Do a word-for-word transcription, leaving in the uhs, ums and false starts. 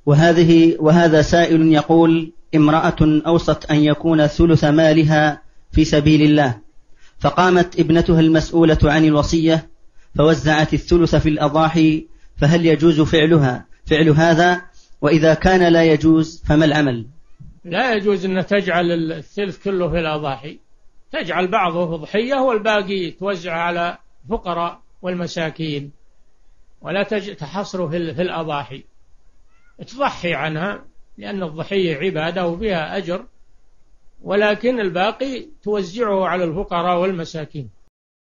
وهذه وهذا سائل يقول: امرأة أوصت أن يكون ثلث مالها في سبيل الله، فقامت ابنتها المسؤولة عن الوصية فوزعت الثلث في الأضاحي، فهل يجوز فعلها فعل هذا؟ وإذا كان لا يجوز فما العمل؟ لا يجوز أن تجعل الثلث كله في الأضاحي، تجعل بعضه ضحية والباقي توزع على الفقراء والمساكين، ولا تحصره في الأضاحي، تضحي عنها لأن الضحية عبادة وفيها أجر، ولكن الباقي توزعه على الفقراء والمساكين.